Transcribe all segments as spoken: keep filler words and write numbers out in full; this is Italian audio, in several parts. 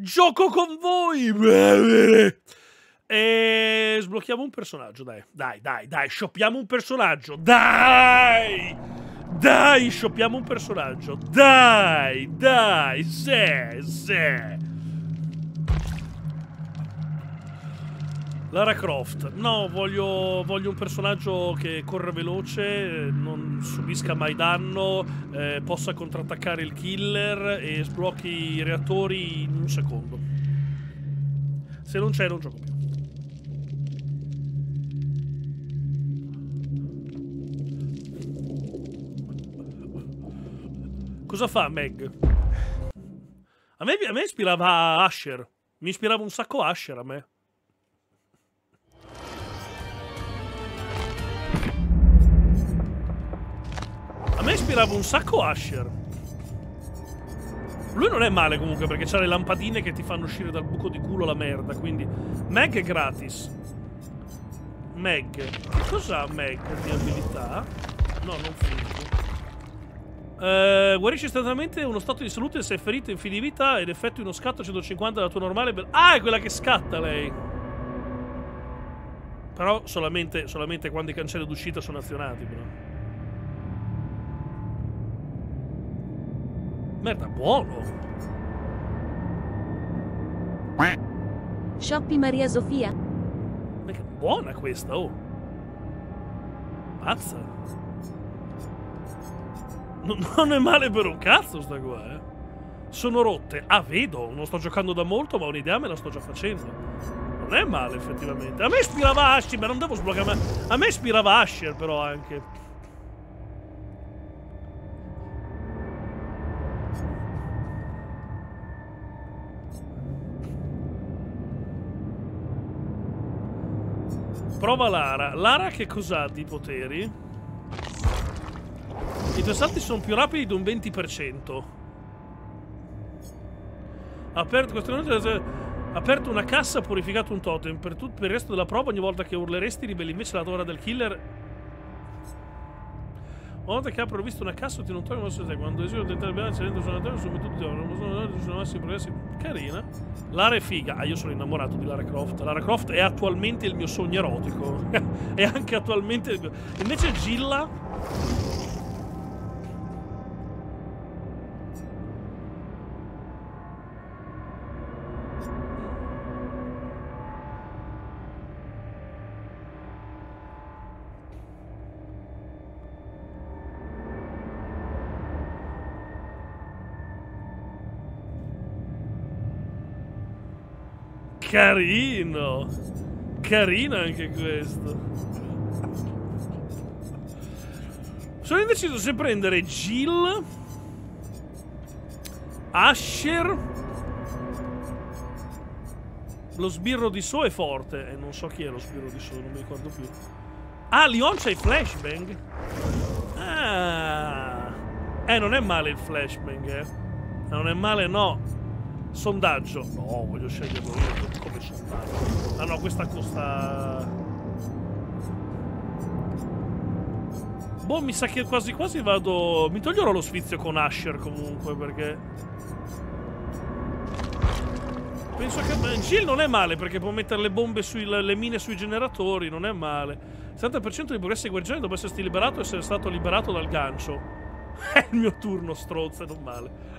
Gioco con voi! E sblocchiamo un personaggio, dai. Dai, dai, dai, shoppiamo un personaggio. Dai! Dai, shoppiamo un personaggio. Dai, dai, se, se. Lara Croft. No, voglio, voglio un personaggio che corre veloce, non subisca mai danno, eh, possa contrattaccare il killer e sblocchi i reattori in un secondo. Se non c'è, non gioco più. Cosa fa Meg? A me, a me ispirava Asher. Mi ispirava un sacco Asher a me. A me ispirava un sacco Asher. Lui non è male comunque perché c'ha le lampadine che ti fanno uscire dal buco di culo la merda. Quindi Meg è gratis. Meg. Che cos'ha Meg di abilità? No, non finito. Uh, guarisce istantaneamente uno stato di salute se è ferito in fine vita ed effettui uno scatto a centocinquanta dalla tua normale. Ah, è quella che scatta lei. Però solamente, solamente quando i cancelli d'uscita sono azionati, però. Merda, buono. Shoppi Maria Sofia. Ma che buona questa, oh. Pazza. No, non è male per un cazzo sta qua, eh. Sono rotte. Ah, vedo. Non sto giocando da molto, ma un'idea me la sto già facendo. Non è male, effettivamente. A me ispirava Asher, ma non devo sbloccare. A me ispirava Asher, però, anche. Prova Lara. Lara che cos'ha di poteri? I tuoi salti sono più rapidi di un venti per cento. Aperto, questo aperto una cassa, purificato un totem. Per, tutto, per il resto della prova, ogni volta che urleresti, riveli invece la tora del killer. Una volta che apro visto una cassa, ottieni un totem mosso te. Quando esilo tentare bene, c'è dentro suonatore, sono tutti non sono sono massimi progressi. Carina. Lara è figa. Ah, io sono innamorato di Lara Croft. Lara Croft è attualmente il mio sogno erotico. È anche attualmente il mio... Invece Gilla... Carino! Carino anche questo. Sono indeciso se prendere Jill, Asher. Lo sbirro di So è forte. E eh, non so chi è lo sbirro di So, non mi ricordo più. Ah, Leon c'ha i flashbang. Ah. Eh, non è male il flashbang, eh. Non è male, no. Sondaggio. No, voglio sceglierlo io come sondaggio. Ah no, questa costa... Boh, mi sa che quasi quasi vado... Mi toglierò lo sfizio con Asher comunque, perché... Penso che... Jill non è male, perché può mettere le bombe sui... le mine sui generatori, non è male. settanta per cento dei progressi guerrieri dopo essersi liberato e essere stato liberato dal gancio. È il mio turno, stronza, non male.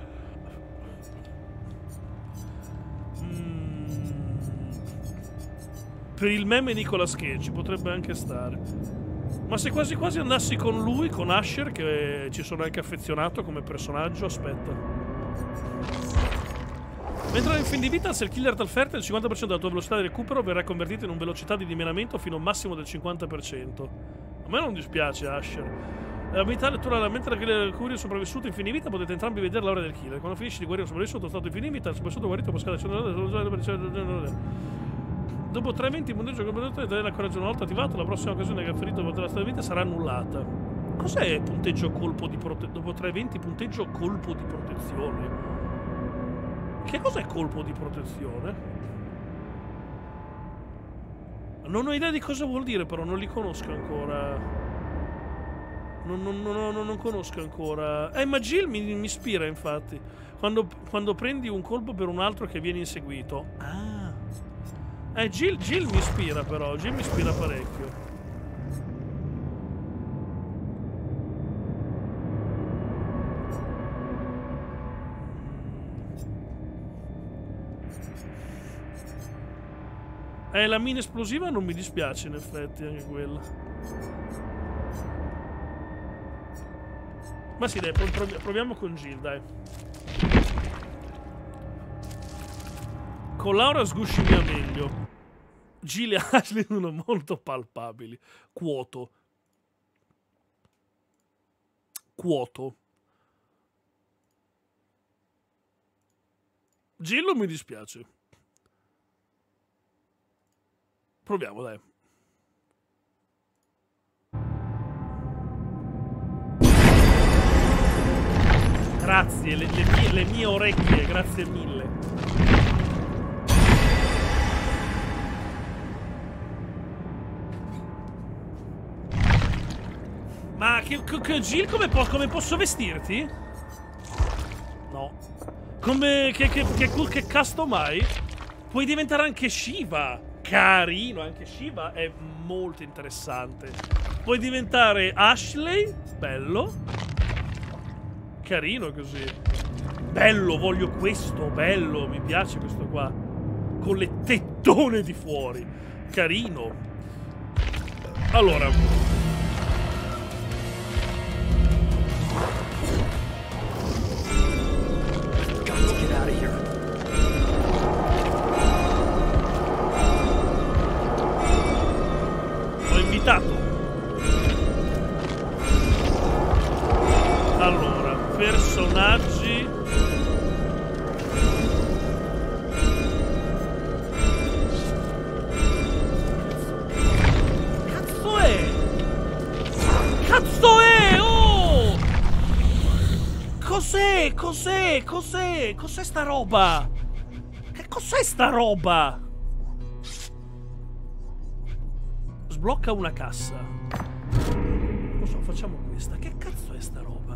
Per il meme Nicolas Cage potrebbe anche stare. Ma se quasi quasi andassi con lui, con Asher, che ci sono anche affezionato come personaggio, aspetta. Mentre in fin di vita, se il killer t'alferta, il cinquanta per cento della tua velocità di recupero verrà convertita in un velocità di dimenamento fino a un massimo del cinquanta per cento. A me non dispiace Asher. L'abilità lettura, mentre il curio è sopravvissuto in fin di vita, potete entrambi vedere l'ora del killer. Quando finisci di guarire il sopravvissuto, stato in fin di vita, il sopravvissuto guarito può scadere. Dopo tre eventi il punteggio completo della coraggio una volta attivato, la prossima occasione che ha ferito la sua vita sarà annullata. Cos'è punteggio colpo di protezione? Dopo tre eventi punteggio colpo di protezione? Che cos'è colpo di protezione? Non ho idea di cosa vuol dire, però non li conosco ancora. Non, non, non, non, non conosco ancora. Eh, ma Jill mi, mi ispira, infatti. Quando, quando prendi un colpo per un altro che viene inseguito. Ah. Eh, Jill, Jill mi ispira, però. Jill mi ispira parecchio. Eh, la mina esplosiva non mi dispiace, in effetti, anche quella. Ma sì, dai, proviamo con Jill, dai. Con Laura sguscimia meglio. Jill e Ashley sono molto palpabili. Quoto. Quoto. Jill non mi dispiace. Proviamo, dai. Grazie, le, le, mie, le mie orecchie, grazie mille. Ma che, che Jill, come, po come posso vestirti? No. Come, che, che, che, che customai? Puoi diventare anche Shiva. Carino, anche Shiva è molto interessante. Puoi diventare Ashley, bello. Carino così. Bello, voglio questo, bello, mi piace questo qua. Con le tettone di fuori. Carino. Allora. Let's get out of here. Allora, personaggi. Cazzo è? Cazzo è? Oh! Cos'è? Cos'è? Cos'è? Cos'è sta roba? Che cos'è sta roba? Sblocca una cassa. Non so, facciamo questa. Che cazzo è sta roba?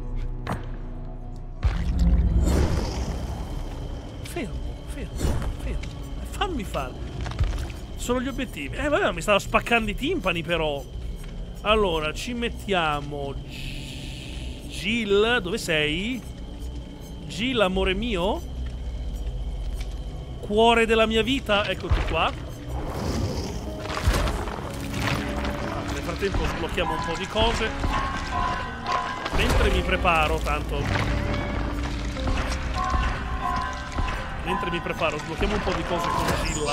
Fermo, fermo, fermo. Fammi fare. Sono gli obiettivi. Eh, vabbè, mi stava spaccando i timpani, però. Allora, ci mettiamo... Jill, dove sei? Jill, amore mio? Cuore della mia vita? Eccoti qua. Nel frattempo sblocchiamo un po' di cose. Mentre mi preparo, tanto... Mentre mi preparo, sblocchiamo un po' di cose con Gilla.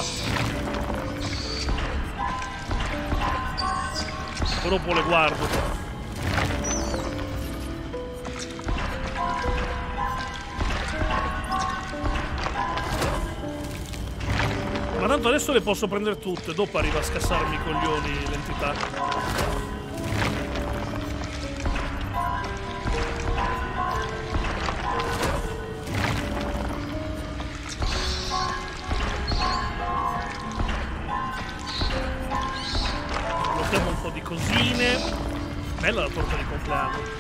Poi dopo le guardo. Ma tanto adesso le posso prendere tutte, dopo arriva a scassarmi i coglioni l'entità. Blocchiamo un po' di cosine. Bella la torta di compleanno.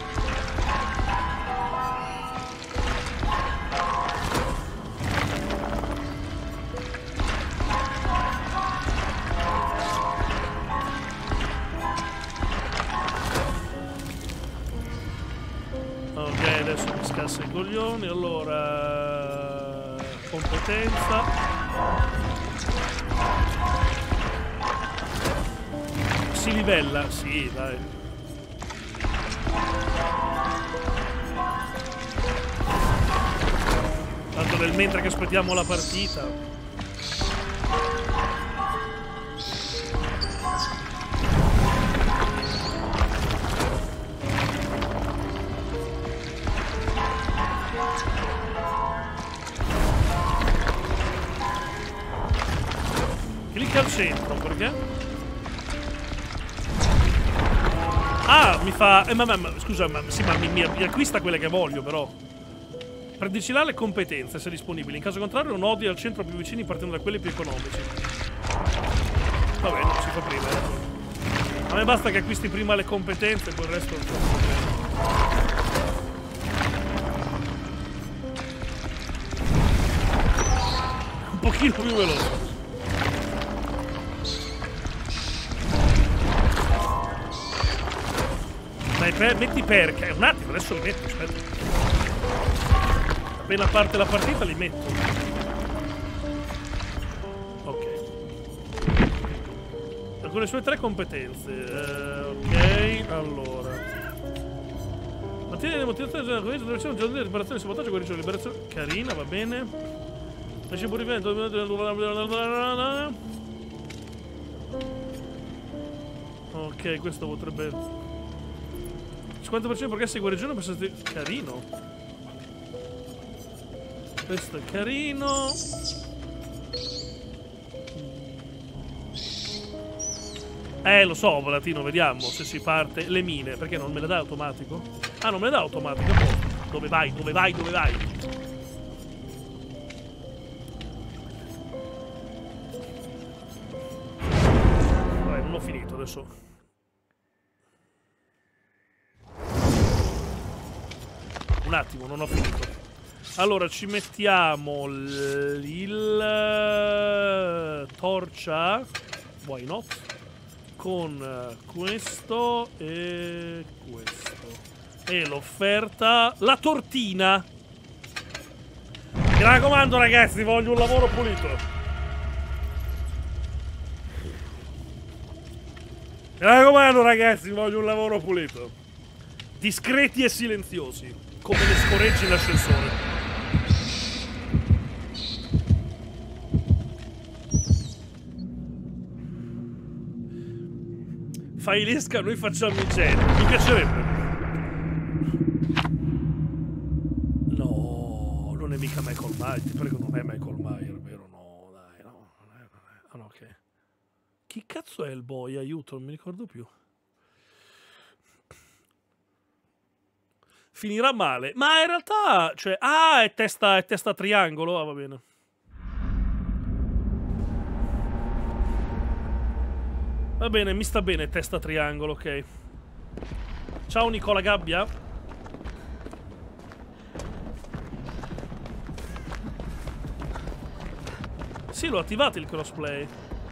I coglioni, allora competenza, si livella, sì, dai. Tanto nel mentre che aspettiamo la partita. Clicca al centro, perché? Ah, mi fa... Eh, ma, ma, ma scusa, ma, sì, ma mi, mi, mi acquista quelle che voglio, però. Predici là le competenze, se disponibili. In caso contrario, nodi al centro più vicini partendo da quelli più economici. Va bene, si fa prima. A me basta che acquisti prima le competenze e poi il resto non so problema. Un pochino più veloce. Dai, per, metti perché. Un attimo, adesso li metto, aspetta. Appena parte la partita li metto. Ok. Con le sue tre competenze. Uh, ok, allora. Mantiene le motivazioni della comunità, direzione, giornale, liberazione, sabotaggio, guarigione, liberazione. Carina, va bene. Esce pure vento. Ok, questo potrebbe. cinquanta per cento progressi di guarigione per essere. Carino. Questo è carino. Eh, lo so, Volatino, vediamo se si parte. Le mine, perché non me le dà automatico? Ah, non me le dà automatico. Dove vai, dove vai, dove vai? Vabbè, non ho finito adesso. Un attimo, non ho finito. Allora, ci mettiamo il, il torcia. Why not? Con questo e questo. E l'offerta. La tortina. Mi raccomando, ragazzi, voglio un lavoro pulito. Mi raccomando, ragazzi, voglio un lavoro pulito. Discreti e silenziosi. Come le scoregge in ascensore. Fai l'esca, noi facciamo il genere. Mi piacerebbe. No, non è mica Michael Myers. Ti prego, non è Michael Myers, vero? No, dai, no. Non è, non è. Ah, no, ok. Chi cazzo è il boy? Aiuto, non mi ricordo più. Finirà male. Ma in realtà, cioè, ah, è testa, è testa triangolo. Ah, va bene. Va bene, mi sta bene, testa triangolo, ok. Ciao Nicola Gabbia. Sì, l'ho attivato il crossplay.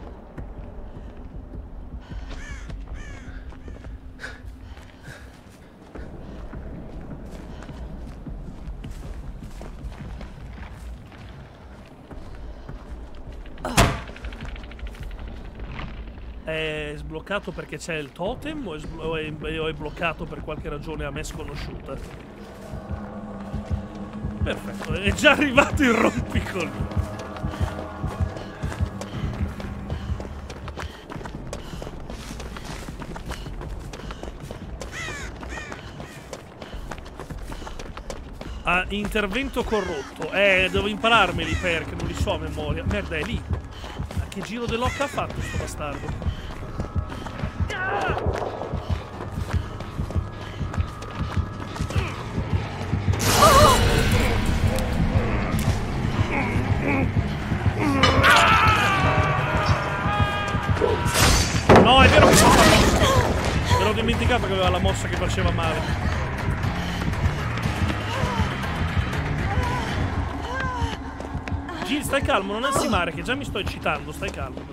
È sbloccato perché c'è il totem o è, o, è, o è bloccato per qualche ragione a me sconosciuta? Perfetto, è già arrivato il rompicollo. Ah, intervento corrotto. Eh, devo impararmeli perché non li so a memoria. Merda, è lì. Ma che giro dell'occa ha fatto sto bastardo? No, è vero che fa la mossa. Me l'ho dimenticato che aveva la mossa che faceva male. Gil, stai calmo, non ansimare, che già mi sto eccitando, stai calmo.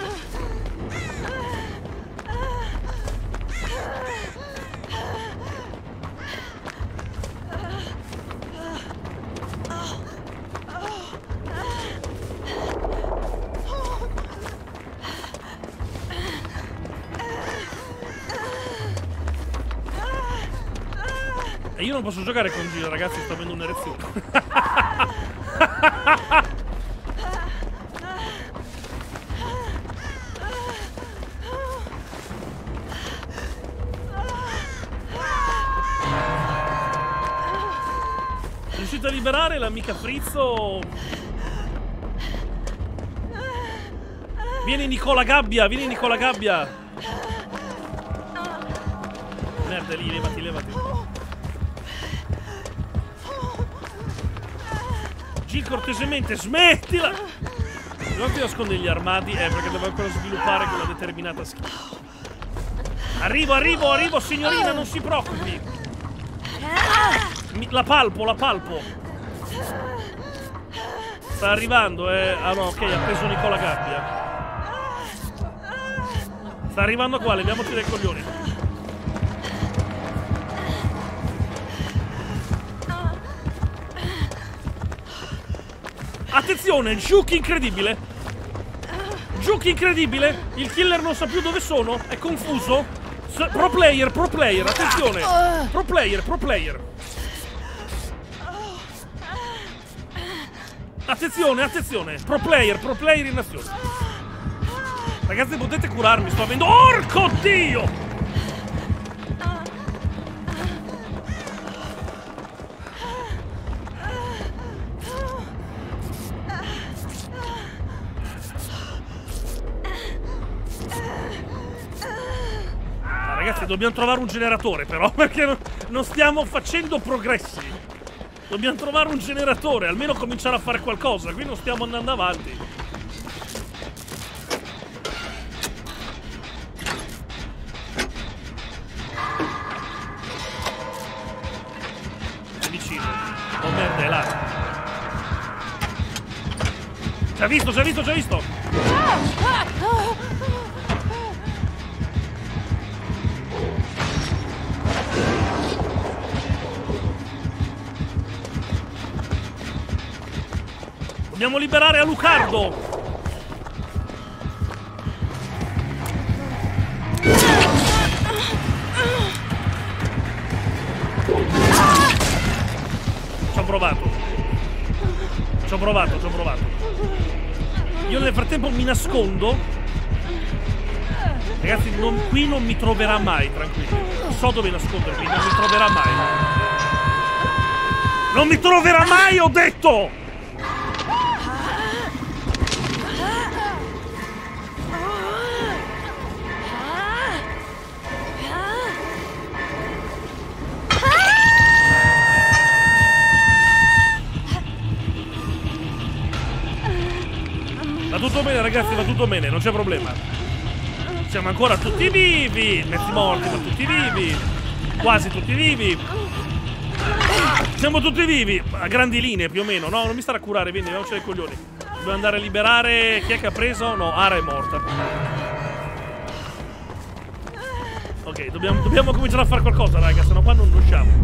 E io non posso giocare con Gil, ragazzi, sto avendo un'erezione. Riuscite a liberare l'amica Frizzo? Vieni Nicola Gabbia, vieni Nicola Gabbia. Merda, lì, levati, levati. Gil, cortesemente, smettila! Non ti nascondi gli armadi, eh, perché devo ancora sviluppare quella determinata skill. Arrivo, arrivo, arrivo, signorina, non si preoccupi. Mi, la palpo, la palpo. Sta arrivando, eh. Ah no, ok, ha preso Nicola Gabbia. Sta arrivando qua, leviamoci dai coglioni. Attenzione, juke incredibile. Juke incredibile. Il killer non sa più dove sono, è confuso. Pro player, pro player, attenzione. Pro player, pro player. Attenzione, attenzione. Pro player, pro player in azione. Ragazzi, potete curarmi, sto avendo... Orco Dio! Ragazzi, dobbiamo trovare un generatore però, perché non, non stiamo facendo progressi. Dobbiamo trovare un generatore, almeno cominciare a fare qualcosa. Qui non stiamo andando avanti. È vicino. Oh merda, è là. Ci ha visto, ci ha visto, ci ha visto. Dobbiamo liberare Alucardo! Ci ho provato. Ci ho provato, ci ho provato. Io nel frattempo mi nascondo. Ragazzi, non, qui non mi troverà mai, tranquilli. So dove nascondermi, non mi troverà mai. Non mi troverà mai, ho detto! Va tutto bene ragazzi, va tutto bene, non c'è problema. Siamo ancora tutti vivi, mezzi morti ma tutti vivi. Quasi tutti vivi. Siamo tutti vivi, a grandi linee più o meno. No, non mi stare a curare, vieni, andiamoci dai coglioni. Dobbiamo andare a liberare, chi è che ha preso? No, Ara è morta. Ok, dobbiamo, dobbiamo cominciare a fare qualcosa raga, sennò qua non usciamo.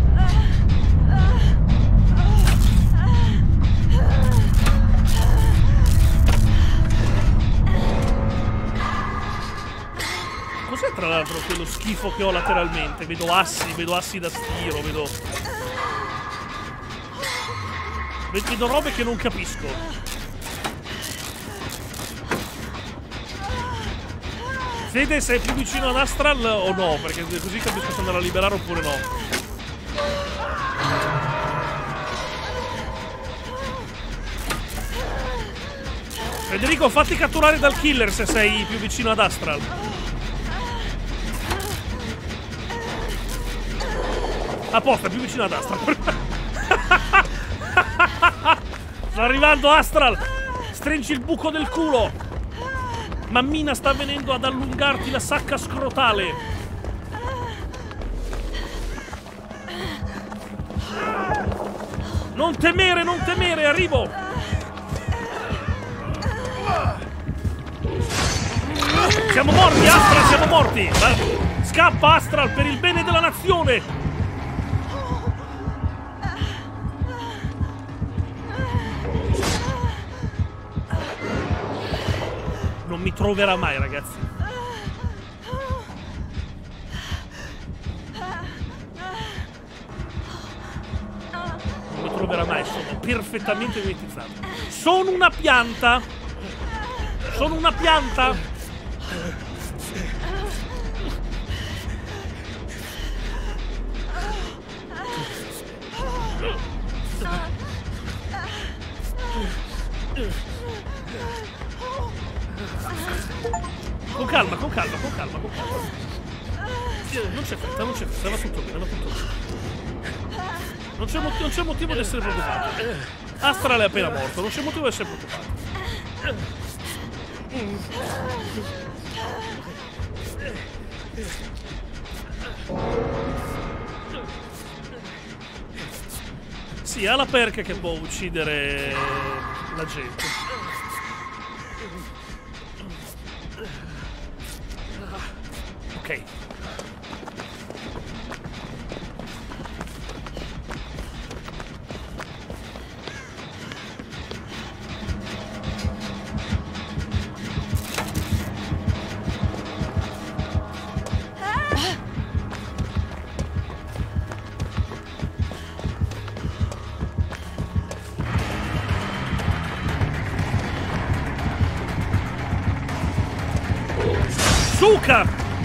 Cos'è tra l'altro quello schifo che ho lateralmente? Vedo assi, vedo assi da stiro, vedo... Vedo robe che non capisco. Vede se è più vicino ad Astral o no, perché così capisco se andare a liberare oppure no. Federico, fatti catturare dal killer se sei più vicino ad Astral. A posto, è più vicino ad Astral. Sta arrivando Astral. Stringi il buco del culo. Mammina sta venendo ad allungarti la sacca scrotale. Non temere, non temere, arrivo. Siamo morti, Astral, siamo morti. Scappa Astral per il bene della nazione. Non mi troverà mai, ragazzi. Non mi troverà mai, sono perfettamente mimetizzato. Sono una pianta. Sono una pianta. Con calma, con calma, con calma, con calma. Non c'è fretta, non c'è fretta, va tutto bene, va tutto bene. Non c'è motivo, non c'è motivo di essere preoccupato. Astral è appena morto, non c'è motivo di essere preoccupato. Sì, ha la perca che può uccidere la gente. Ok. Suka!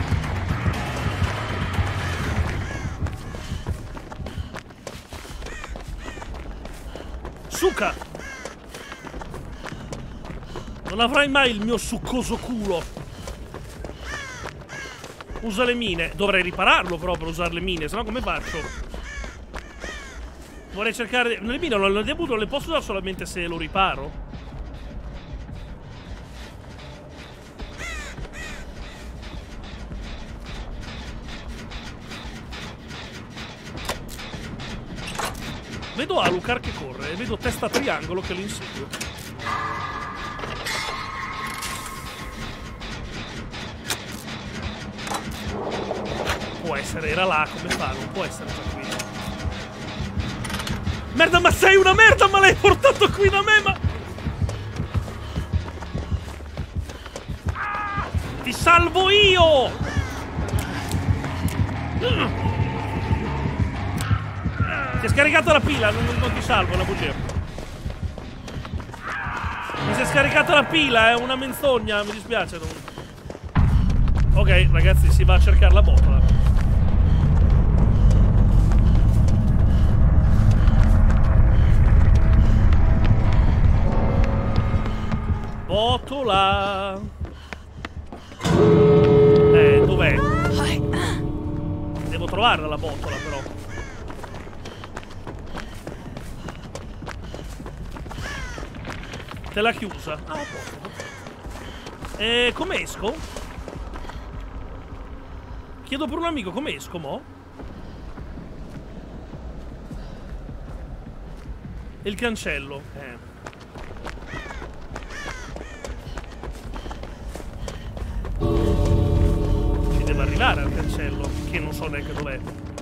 Suka! Non avrai mai il mio succoso culo. Usa le mine. Dovrei ripararlo però per usare le mine, sennò come faccio? Vorrei cercare... Le mine non le devo, non le posso usare solamente se lo riparo? Vedo Alucard che corre e vedo testa triangolo che lo insegue. Può essere, era là, come fa? Non può essere già qui. Merda, ma sei una merda, ma l'hai portato qui da me, ma... Ti salvo io! Mm. Ti è scaricata la pila, non, non ti salvo, è una bugia. Mi si è scaricata la pila, è una menzogna, mi dispiace. Non... Ok, ragazzi, si va a cercare la botola. Botola. Eh, dov'è? Devo trovarla la botola, però. Te l'ha chiusa? Ah, posto. E come esco? Chiedo per un amico come esco, mo? Il cancello. Eh. Ci deve arrivare al cancello, che non so neanche dov'è.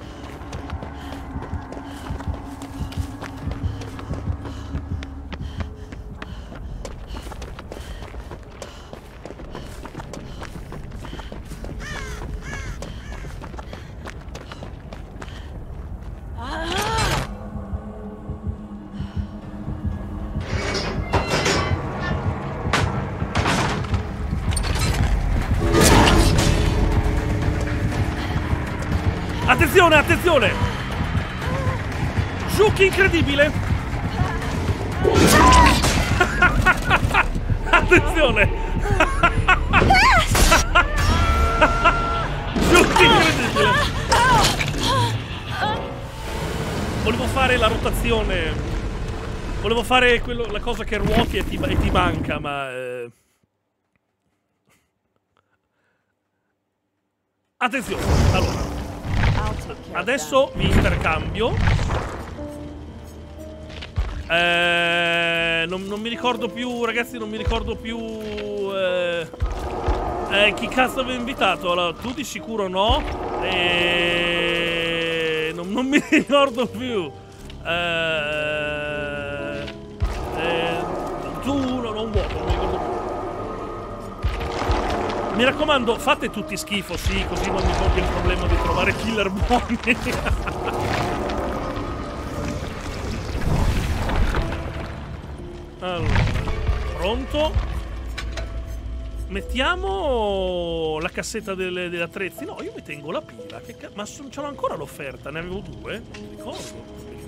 Attenzione, attenzione! Zucchi incredibile! Attenzione! Zucchi incredibile! Volevo fare la rotazione. Volevo fare quello, la cosa che ruoti e ti, e ti manca, ma... Eh... Attenzione! Allora... Adesso mi intercambio. Eh, non, non mi ricordo più, ragazzi, non mi ricordo più. Eh, eh, chi cazzo aveva invitato? Allora, tu di sicuro no. E non, non mi ricordo più. Eh, eh, tu no, non vuoto, non mi ricordo più. Mi raccomando, fate tutti schifo, sì, così non mi compie il problema di trovare killer buoni. Allora, pronto? Mettiamo la cassetta delle, degli attrezzi. No, io mi tengo la pila. Che ca... Ma ce l'ho ancora l'offerta, ne avevo due? Non mi ricordo.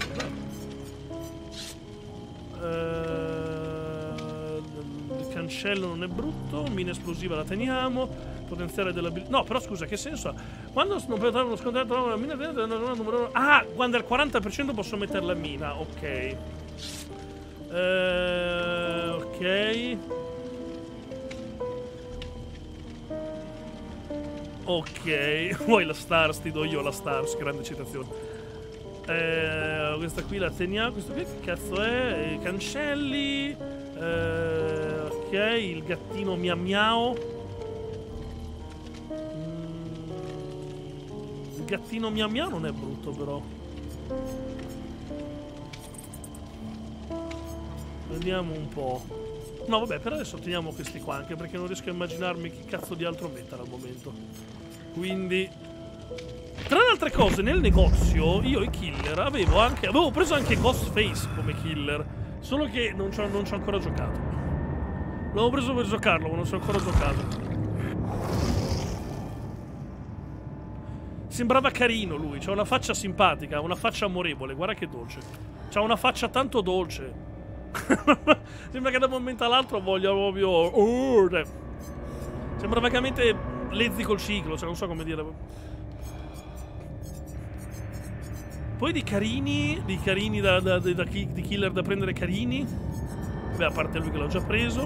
Ehm... Cancello non è brutto, mina esplosiva la teniamo, potenziale dell'abilità... No, però scusa, che senso ha? Quando non puoi dare uno scontato una mina... Ah, quando al quaranta per cento posso mettere la mina, ok. Eh, ok. Ok, vuoi la Stars? Ti do io la Stars, grande citazione. Eh, questa qui la teniamo. Questo qui che cazzo è? I cancelli. Eh, ok, il gattino miau miau. Mm, il gattino miau miau non è brutto però. Vediamo un po'. No vabbè, per adesso teniamo questi qua, anche perché non riesco a immaginarmi che cazzo di altro mettere al momento. Quindi, tra le altre cose, nel negozio io i killer avevo anche avevo preso anche Ghostface come killer, solo che non ci ho non ci ho ancora giocato. L'avevo preso per giocarlo, ma non ci ho ancora giocato. Sembrava carino lui, c'ha una faccia simpatica, una faccia amorevole, guarda che dolce. C'ha una faccia tanto dolce. Sembra che da un momento all'altro voglia proprio... Oh, sembra vagamente lezzi col ciclo, cioè non so come dire. Poi di carini, di carini da, da, da, da di killer da prendere carini. Beh, a parte lui che l'ho già preso.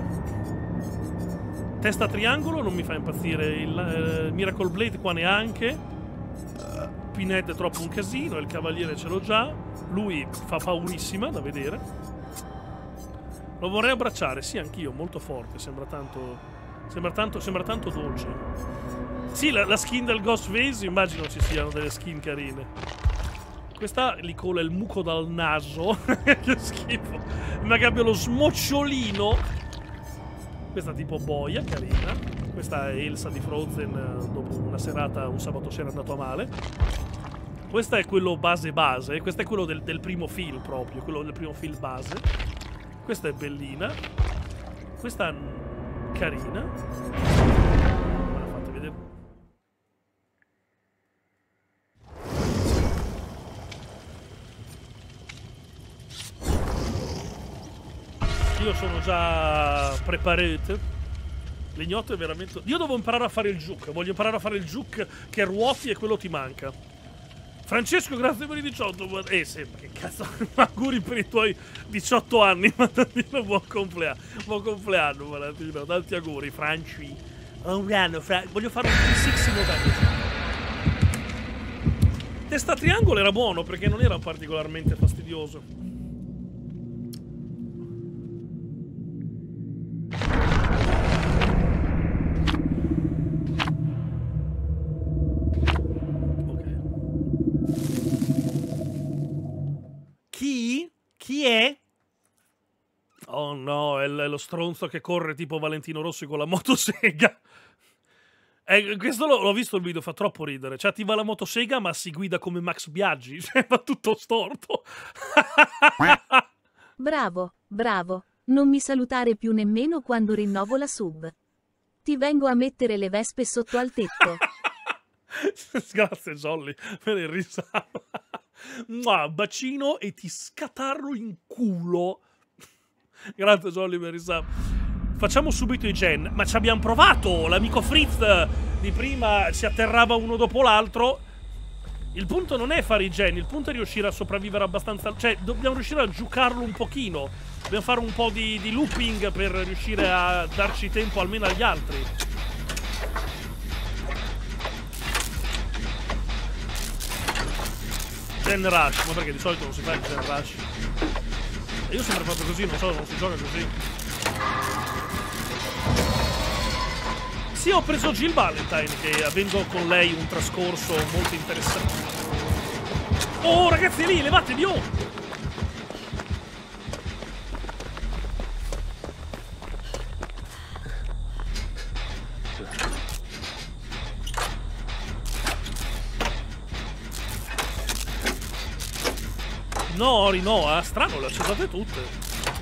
Testa triangolo non mi fa impazzire. Il eh, Miracle Blade qua neanche. Pinhead è troppo un casino. Il cavaliere ce l'ho già. Lui fa paurissima da vedere. Lo vorrei abbracciare, sì, anch'io, molto forte, sembra tanto, sembra tanto, sembra tanto dolce. Sì, la, la skin del Ghostface, immagino ci siano delle skin carine. Questa gli cola il muco dal naso, che schifo. Ma che abbia lo smocciolino. Questa tipo boia, carina. Questa è Elsa di Frozen dopo una serata, un sabato sera andato a male. Questo è quello base base, questo è quello del, del primo film proprio, quello del primo film base. Questa è bellina. Questa è carina. Me la fate vedere. Io sono già preparato. L'ignoto è veramente... Io devo imparare a fare il juke. Voglio imparare a fare il juke che ruoti e quello ti manca. Francesco, grazie per i diciotto. Eh, sembra che cazzo. Auguri per i tuoi diciotto anni, Malatino. Buon compleanno. Buon compleanno, Malatino. Tanti auguri, Franci. Un anno, Fra... Voglio fare un trecentosessanta anni. Testa triangolo era buono perché non era particolarmente fastidioso. Chi? Chi è? Oh no, è lo stronzo che corre tipo Valentino Rossi con la motosega. Eh, questo l'ho visto il video, fa troppo ridere. Cioè, attiva la motosega, ma si guida come Max Biaggi. Cioè, va tutto storto. Bravo, bravo. Non mi salutare più nemmeno quando rinnovo la sub. Ti vengo a mettere le vespe sotto al tetto. Grazie, Jolly, per il risalto. Mua, bacino e ti scatarro in culo. Grazie, Jolly, per il risalto. Facciamo subito i gen. Ma ci abbiamo provato. L'amico Fritz di prima si atterrava uno dopo l'altro. Il punto non è fare i gen, il punto è riuscire a sopravvivere abbastanza. Cioè, dobbiamo riuscire a giocarlo un pochino. Dobbiamo fare un po' di, di looping per riuscire a darci tempo almeno agli altri. Gen rush, ma perché di solito non si fa il gen rush? E io ho sempre fatto così, non so, non si gioca così. Sì, ho preso Jill Valentine, che avendo con lei un trascorso molto interessante. Oh, ragazzi, lì, levatevi, oh! No, Ori, no, eh, strano, le ho accettate tutte.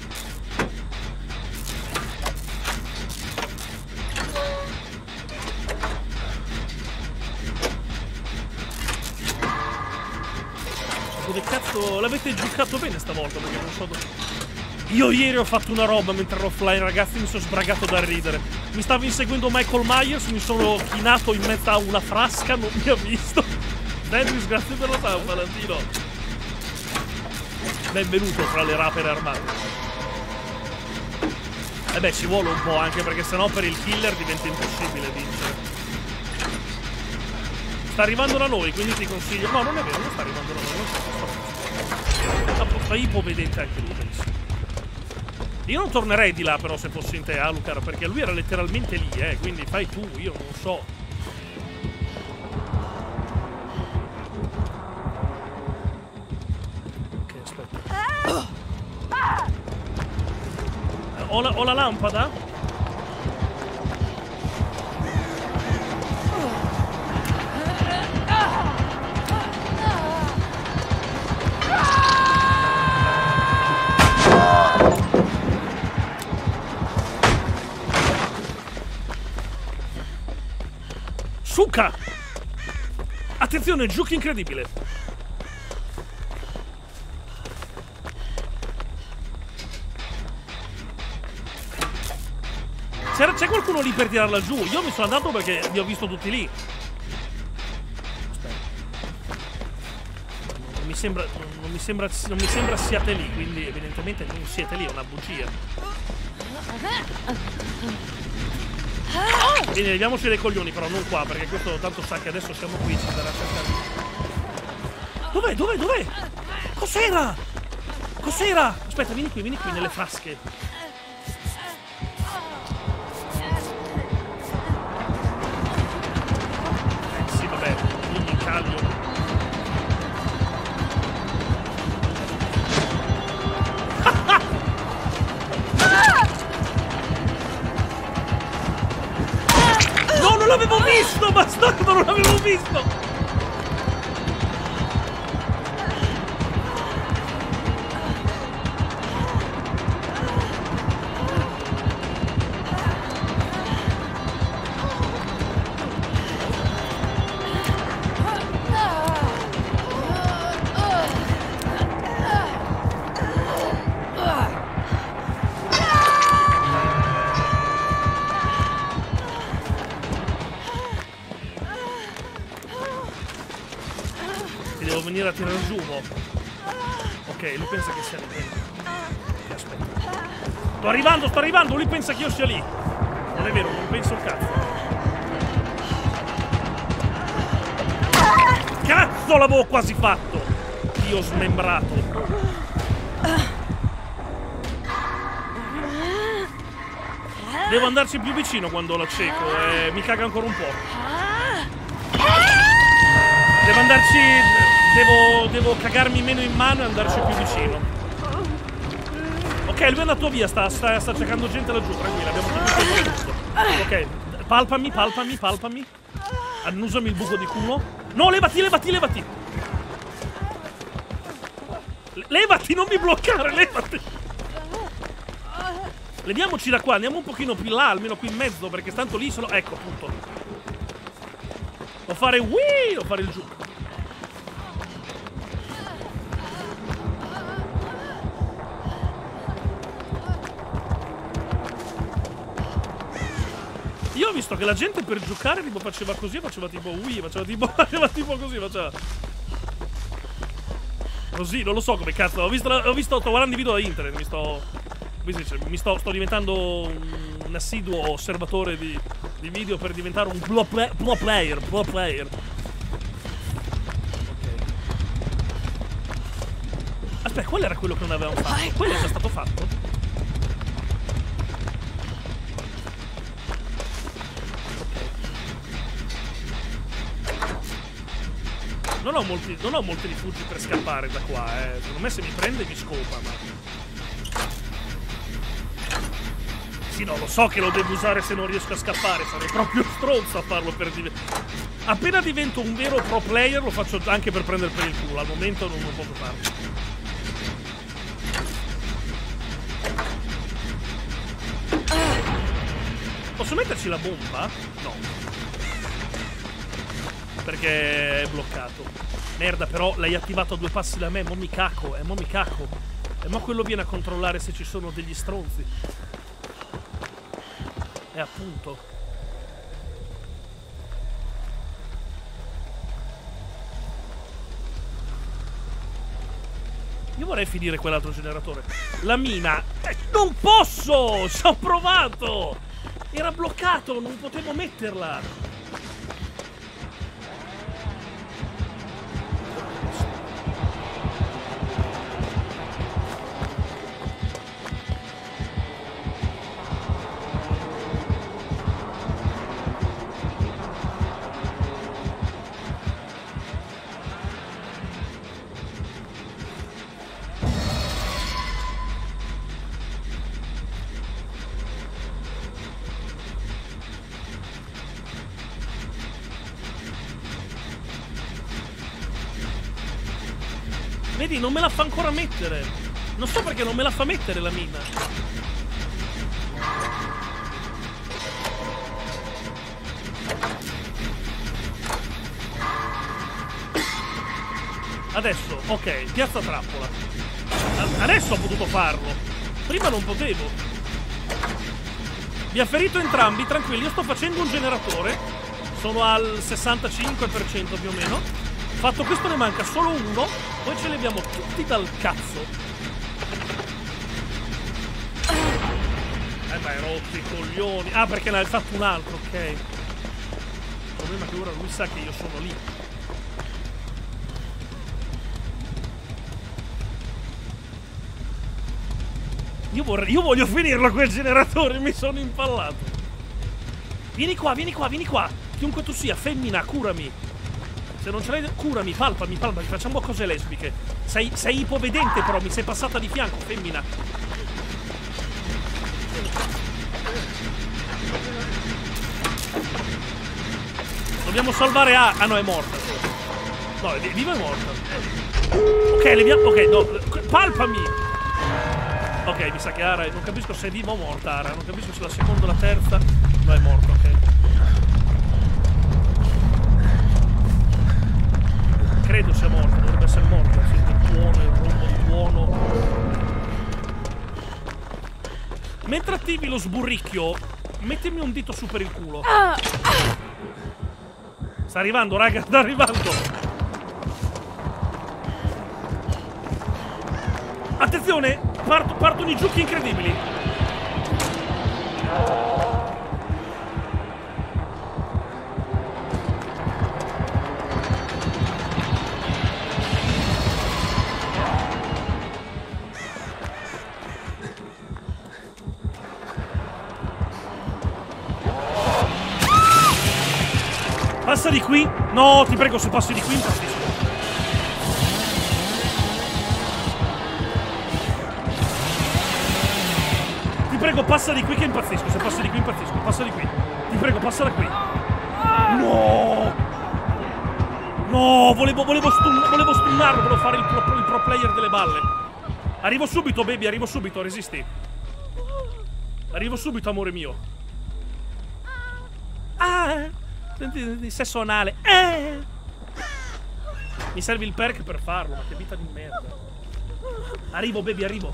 Dove cazzo l'avete giocato bene stavolta? Perché non so dove... Io ieri ho fatto una roba mentre ero offline, ragazzi, mi sono sbragato da ridere. Mi stava inseguendo Michael Myers, mi sono chinato in mezzo a una frasca, non mi ha visto. Dennis, grazie per lo tau, Valentino. Benvenuto fra le rapere armate. E beh, ci vuole un po', anche perché sennò per il killer diventa impossibile vincere. Sta arrivando da noi, quindi ti consiglio... No, non è vero, non sta arrivando da noi. Non sta... Sta ipovedente anche lui, penso. Io non tornerei di là, però, se fossi in te, Alucard, perché lui era letteralmente lì, eh. Quindi fai tu, io non so. Ok, aspetta. Ho la, ho la lampada? Suka! Attenzione, giochi incredibile! C'è qualcuno lì per tirarla giù? Io mi sono andato perché vi ho visto tutti lì. Aspetta. Non mi sembra, non mi sembra, non mi sembra siate lì, quindi evidentemente non siete lì, è una bugia. Quindi leviamoci dei coglioni, però non qua, perché questo tanto sa che adesso siamo qui, ci sarà cercare. Dov'è? Dov'è? Dov'è? Cos'era? Cos'era? Aspetta, vieni qui, vieni qui nelle frasche. Eh sì, vabbè, io mi incaglio. No, non l'avevo visto, bastardo, non l'avevo visto! A tirare giù, mo. Ok, lui pensa che sia lì dentro. Ok, aspetta. Sto arrivando, sto arrivando, lui pensa che io sia lì. Non è vero, non penso un cazzo. Cazzo, l'avevo quasi fatto! Dio smembrato. Devo andarci più vicino quando la cieco e mi caga ancora un po'. Devo andarci... Devo, devo cagarmi meno in mano e andarci più vicino. Ok, lui è andato via, sta, sta, sta cercando gente laggiù, tranquilla, abbiamo tutto il giusto. Ok, palpami, palpami, palpami. Annusami il buco di culo. No, levati, levati, levati. Levati, non mi bloccare, levati. Leviamoci da qua, andiamo un pochino più là, almeno qui in mezzo, perché tanto lì sono... Ecco, appunto. Devo fare wii, devo fare il giù. Io ho visto che la gente per giocare tipo faceva così, faceva tipo Wii, faceva tipo, faceva tipo così, faceva così, non lo so come cazzo. Ho visto, ho visto, sto guardando i video da internet, mi sto, come si dice, mi sto, sto diventando un, un assiduo osservatore di, di video per diventare un pro, play, pro player, pro player. Okay. Aspetta, quello era quello che non avevamo fatto. Quello è già stato fatto. Non ho, molti, non ho molti rifugi per scappare da qua, eh. Secondo me se mi prende mi scopa, ma... Sì, no, lo so che lo devo usare se non riesco a scappare. Sarei proprio stronzo a farlo per diventare... Appena divento un vero pro player lo faccio anche per prendere per il culo. Al momento non lo posso fare. Posso metterci la bomba? No. Perché è bloccato. Merda, però l'hai attivato a due passi da me. Mo mi caco, eh, mo mi caco. E mo quello viene a controllare se ci sono degli stronzi. E appunto. Io vorrei finire quell'altro generatore. La mina. Eh, non posso! Ci ho provato! Era bloccato, non potevo metterla. Vedi, non me la fa ancora mettere. Non so perché non me la fa mettere la mina. Adesso, ok, piazza trappola. Adesso ho potuto farlo. Prima non potevo. Mi ha ferito entrambi, tranquilli. Io sto facendo un generatore. Sono al sessantacinque per cento più o meno. Fatto questo ne manca solo uno. Poi ce li abbiamo tutti dal cazzo. Eh beh, rotti i coglioni. Ah, perché ne hai fatto un altro, ok. Il problema è che ora lui sa che io sono lì. Io, vorrei, io voglio finirlo quel generatore, mi sono impallato. Vieni qua, vieni qua, vieni qua. Chiunque tu sia, femmina, curami. Se non ce l'hai, curami, palpami, palpami, facciamo cose lesbiche. Sei, sei ipovedente però, mi sei passata di fianco, femmina. Dobbiamo salvare A. Ah no, è morta. No, è viva o è morta? Ok, leviamo. Ok, no, palpami. Ok, mi sa che Ara, non capisco se è viva o morta Ara, non capisco se la seconda o la terza. No, è morta, ok. Credo sia morta, dovrebbe essere morta, sento il tuono, il rombo di tuono. Mentre attivi lo sburricchio, mettimi un dito su per il culo. Sta arrivando, raga, sta arrivando. Attenzione, part partono i giochi incredibili. Passa di qui. No, ti prego, se passi di qui impazzisco. Ti prego, passa di qui che impazzisco. Se passi di qui impazzisco. Passa di qui. Ti prego, passa da qui. No! No, volevo, volevo, stun, volevo stunnarlo, volevo fare il pro, il pro player delle balle. Arrivo subito, baby, arrivo subito, resisti. Arrivo subito, amore mio. Ah! Di sesso anale. Eh! Mi serve il perk per farlo, ma che vita di merda. Arrivo, baby, arrivo.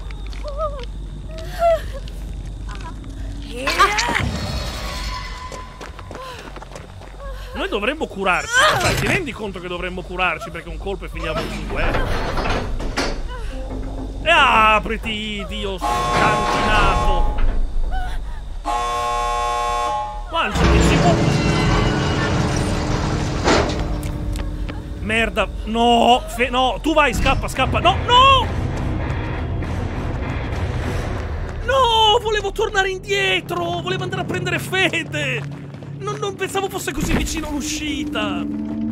Noi dovremmo curarci. Cioè, ti rendi conto che dovremmo curarci perché un colpo e finiamo in guerra? E apriti, Dio scantinato. Quanto mi si può? Merda, no, fe no, tu vai, scappa, scappa, no, no! No, volevo tornare indietro, volevo andare a prendere Fede. Non, non pensavo fosse così vicino all'uscita.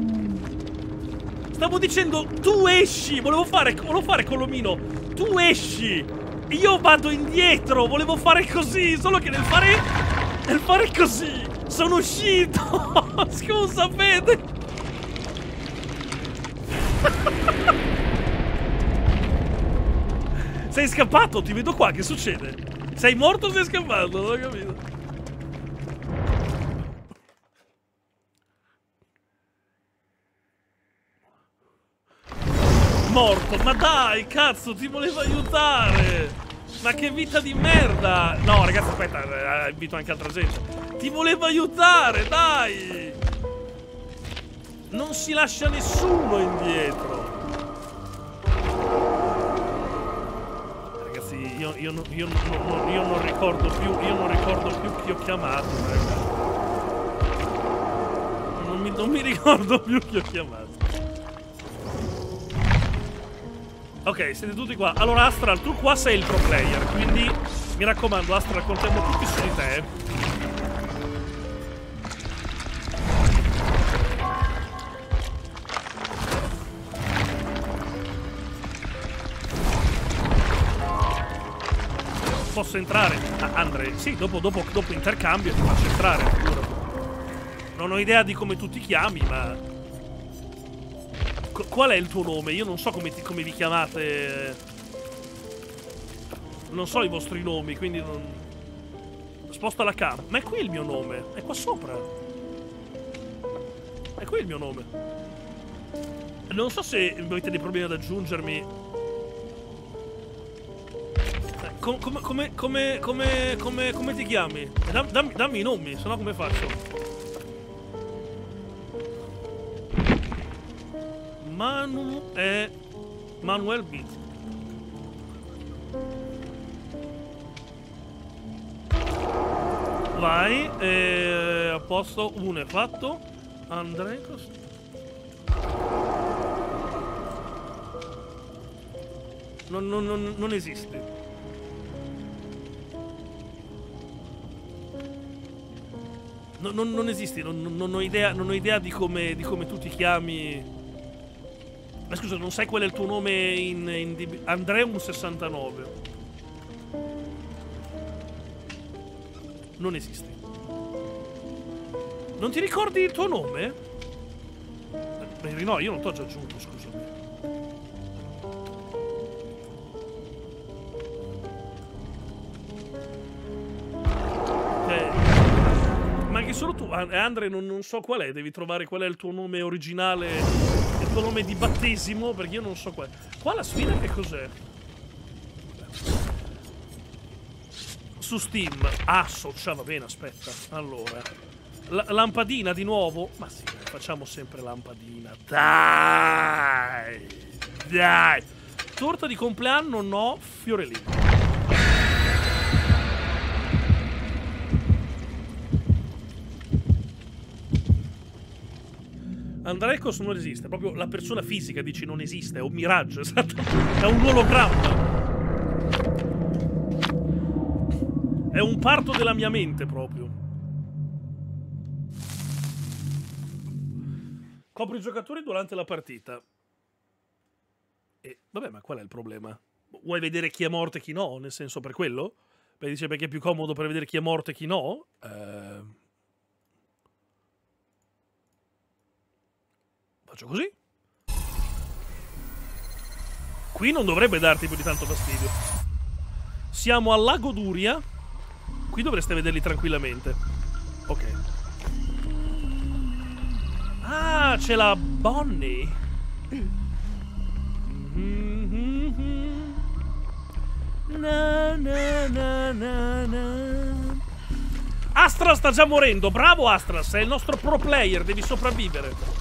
Stavo dicendo, tu esci, volevo fare, volevo fare Colomino, tu esci. Io vado indietro, volevo fare così, solo che nel fare, nel fare così, sono uscito. Scusa, Fede. Sei scappato? Ti vedo qua, che succede? Sei morto o sei scappato? Non ho capito. Morto, ma dai, cazzo, ti volevo aiutare. Ma che vita di merda. No, ragazzi, aspetta, invito anche altra gente. Ti volevo aiutare, dai. Non si lascia nessuno indietro. Ragazzi, io, io, io, io, non, io non ricordo più, io non ricordo più chi ho chiamato, ragazzi. Non mi, non mi ricordo più chi ho chiamato. Ok, siete tutti qua. Allora, Astral, tu qua sei il pro player, quindi mi raccomando, Astral, contiamo tutti su di te. Posso entrare? Ah, Andre, sì, dopo, dopo, dopo intercambio ti faccio entrare, sicuro. Non ho idea di come tu ti chiami, ma... Qu qual è il tuo nome? Io non so come, ti, come vi chiamate. Non so i vostri nomi, quindi non... Sposta la cam. Ma è qui il mio nome. È qua sopra. È qui il mio nome. Non so se avete dei problemi ad aggiungermi. Com come, come, come, come, come, come ti chiami? Dam dammi, dammi i nomi, sennò come faccio? Manu e Manuel Beat. Vai, eh, a posto, uno è fatto. Andrei così. Non, non, non, non esiste. Non, non, non esisti, non, non, non ho idea, non ho idea di come, di come tu ti chiami. Ma scusa, non sai qual è il tuo nome in, in D B? Andreum sessantanove. Non esisti. Non ti ricordi il tuo nome? Beh, no, io non t'ho già aggiunto, scusami. Ok. Ma che solo tu, Andre, non, non so qual è, devi trovare qual è il tuo nome originale, il tuo nome di battesimo, perché io non so qual è. Qua la sfida che cos'è? Su Steam. Ah, Socia, va bene, aspetta. Allora, la lampadina di nuovo? Ma sì, facciamo sempre lampadina. Dai! Dai! Torta di compleanno, no, fiorellino. Andrekos non esiste, proprio la persona fisica dici non esiste, è un miraggio, esatto. È un ologramma. È un parto della mia mente proprio. Copri i giocatori durante la partita. E vabbè, ma qual è il problema? Vuoi vedere chi è morto e chi no? Nel senso, per quello? Beh, dice perché è più comodo per vedere chi è morto e chi no? Ehm... Faccio così. Qui non dovrebbe darti più di tanto fastidio. Siamo al lago Duria. Qui dovreste vederli tranquillamente. Ok. Ah, c'è la Bonnie. Mm-hmm. Na, na, na, na, na. Astra sta già morendo. Bravo Astra, sei il nostro pro player, devi sopravvivere.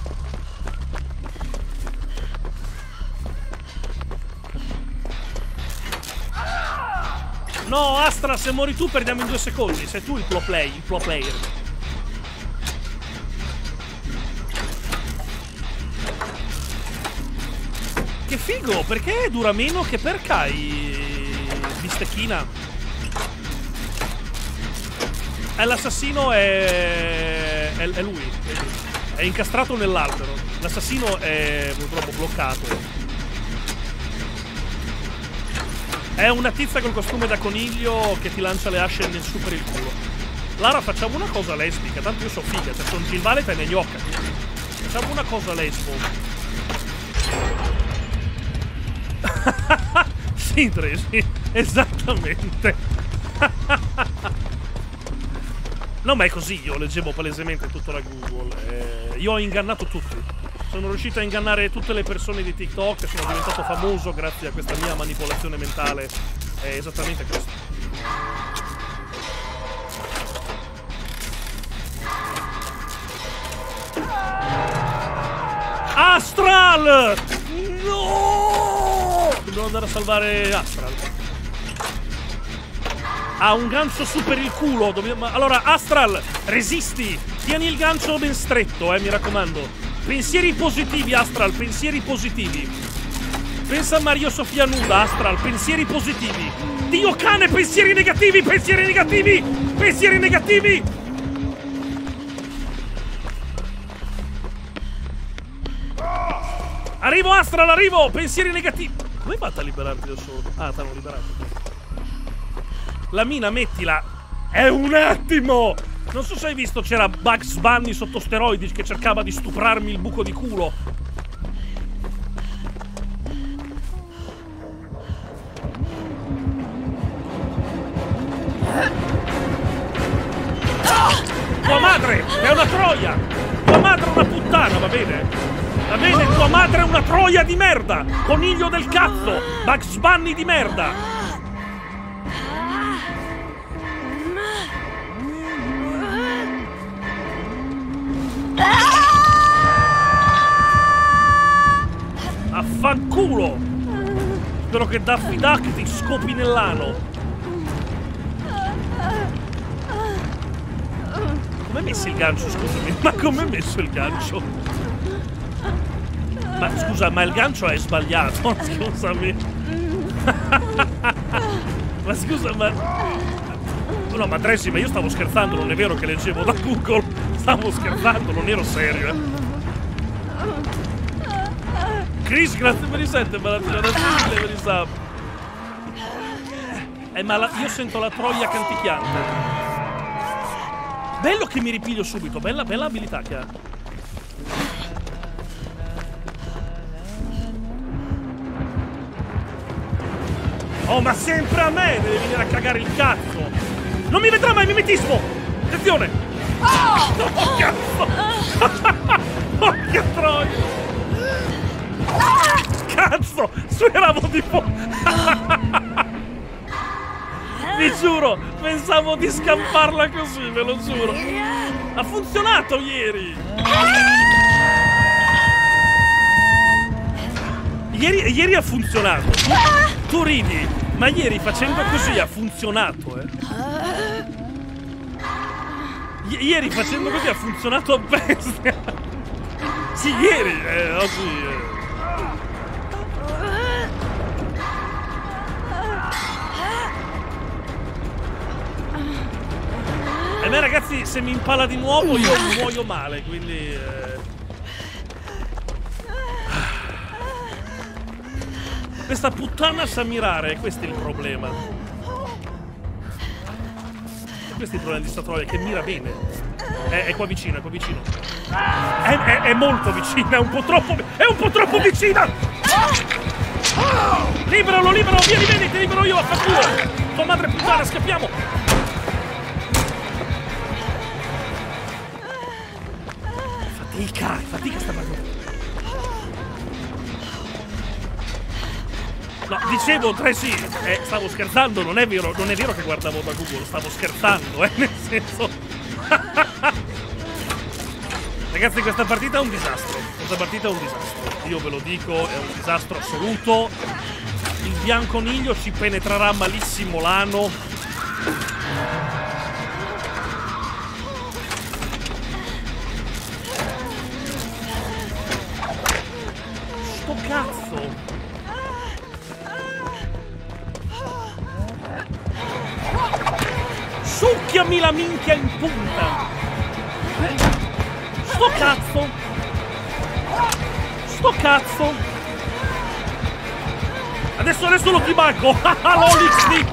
No, Astra, se muori tu perdiamo in due secondi. Sei tu il pro play, il pro player. Che figo, perché dura meno che per Kai, bistecchina. E l'assassino è... è... è lui. È incastrato nell'albero. L'assassino è purtroppo bloccato. È una tizia col costume da coniglio che ti lancia le asce nel su per il culo. Lara, facciamo una cosa lesbica, tanto io so figa, cioè sono Jill Valentine negli occhi. Facciamo una cosa lesbo. Sì, Tracy, esattamente. No, ma è così, io leggevo palesemente tutto da Google. Eh, io ho ingannato tutti. Sono riuscito a ingannare tutte le persone di TikTok e sono diventato famoso grazie a questa mia manipolazione mentale. È esattamente questo. Astral! No! Dobbiamo andare a salvare Astral. Ha un gancio su per il culo. Dobbiamo... Allora, Astral, resisti! Tieni il gancio ben stretto, eh, mi raccomando. Pensieri positivi, Astral, pensieri positivi. Pensa a Maria Sofia nuda, Astral, pensieri positivi. Dio cane, pensieri negativi, pensieri negativi, pensieri negativi. Arrivo, Astral, arrivo, pensieri negativi. Come hai fatto a liberarti da solo? Ah, t'hanno liberato. La mina, mettila. È un attimo. Non so se hai visto, c'era Bugs Bunny sotto steroidi che cercava di stuprarmi il buco di culo. madre è una troia! Tua madre è una puttana, va bene? Va bene, tua madre è una troia di merda! Coniglio del cazzo! Bugs Bunny di merda! Affanculo! Spero che Daffy Duck ti scopi nell'ano. Come hai messo il gancio, scusami? Ma come hai messo il gancio? Ma scusa, ma il gancio è sbagliato, scusami. Ma scusa, ma... No, ma Tracy, ma io stavo scherzando, non è vero che leggevo da Google. Stavo scherzando, non ero serio, eh. Chris, grazie per i sette, Malatino, grazie mille per i sub. Eh, ma la... io sento la troia canticchiante. Bello che mi ripiglio subito, bella, bella abilità che ha. Oh, ma sempre a me deve venire a cagare il cazzo! Non mi vedrà mai mimetismo! Attenzione! Oh, cazzo! Porca troia! Cazzo! Speravo di po'! Vi giuro, pensavo di scamparla così, ve lo giuro! Ha funzionato ieri! Ieri, ieri ha funzionato! Tu, tu ridi, ma ieri facendo così ha funzionato, eh! I, ieri facendo così ha funzionato a bestia! Sì, ieri, eh, oggi... Eh. E me ragazzi, se mi impala di nuovo io muoio male, quindi... Eh... Questa puttana sa mirare, questo è il problema. Questo è il problema di sta troia, che mira bene. È, è qua vicino, è qua vicino. È, è, è molto vicina, è un po' troppo... È un po' troppo vicina! Liberalo, liberalo, vieni, vieni, ti libero io, affanculo! Tua madre puttana, scappiamo! Fatica, fatica sta partita. No, dicevo, Tracy, eh, stavo scherzando, non è vero, non è vero che guardavo da Google, stavo scherzando, eh, nel senso... Ragazzi, questa partita è un disastro, questa partita è un disastro, io ve lo dico, è un disastro assoluto. Il bianconiglio ci penetrerà malissimo l'ano. Sto cazzo! Succhiami la minchia in punta! Sto cazzo! Sto cazzo! Adesso, adesso lo dibaggo! L'Olix di...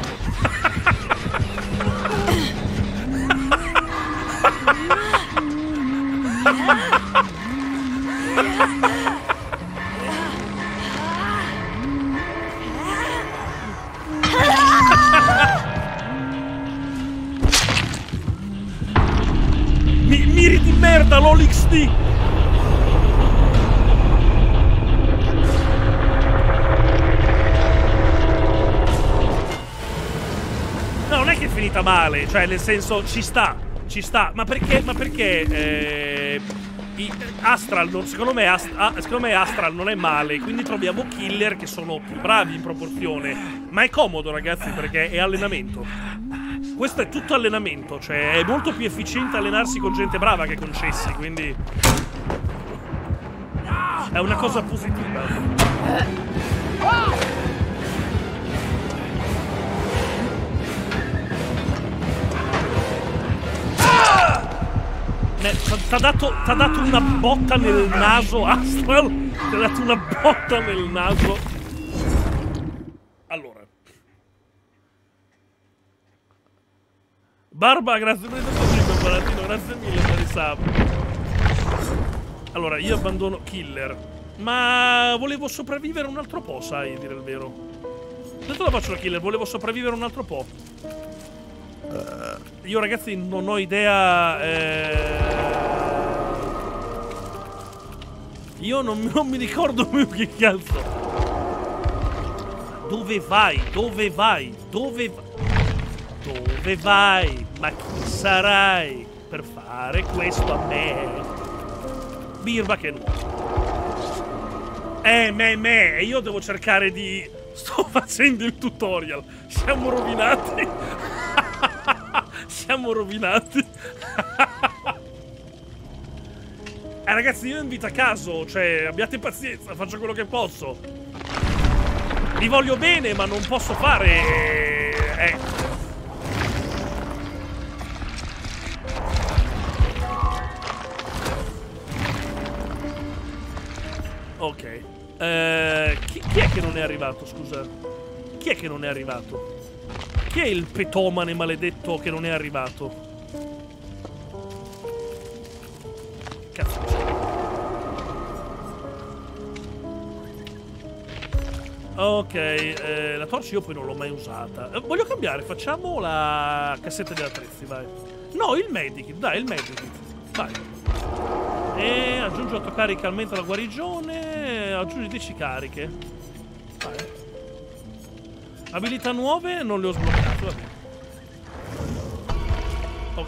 Mi, miri di merda, l'Olix D! No, non è che è finita male, cioè nel senso ci sta, ci sta, ma perché, ma perché eh, i, Astral, non, secondo, me Ast, ah, secondo me Astral non è male, quindi troviamo killer che sono più bravi in proporzione, ma è comodo ragazzi perché è allenamento. Questo è tutto allenamento, cioè è molto più efficiente allenarsi con gente brava che con cessi, quindi è una cosa positiva. T'ha dato, t'ha dato una botta nel naso, Astral. T'ha dato una botta nel naso. Allora. Barba, grazie per il sottoscritto, Palatino, grazie mille per i sub. Allora, io abbandono Killer. Ma volevo sopravvivere un altro po', sai, dire il vero. Detto la faccio la Killer, volevo sopravvivere un altro po'. Uh, io ragazzi non ho idea... Eh... Io non, non mi ricordo più che cazzo. Dove vai? Dove vai? Dove vai? Dove vai? Ma chi sarai per fare questo a me? Birbaken. Eh, me, me. E io devo cercare di... Sto facendo il tutorial. Siamo rovinati. Siamo rovinati. Eh ragazzi, io invito a caso, cioè abbiate pazienza, faccio quello che posso. Vi voglio bene, ma non posso fare... Eh. Ok. Eh, chi, chi è che non è arrivato, scusa? Chi è che non è arrivato? Chi è il petomane maledetto che non è arrivato? Cazzo. Ok, eh, la torcia io poi non l'ho mai usata. Eh, voglio cambiare, facciamo la cassetta degli attrezzi, vai. No, il medikit, dai, il medikit. Vai. E aggiungi otto cariche aumenta la guarigione. Aggiungi dieci cariche. Vai. Abilità nuove non le ho sbloccate, va bene. Ok.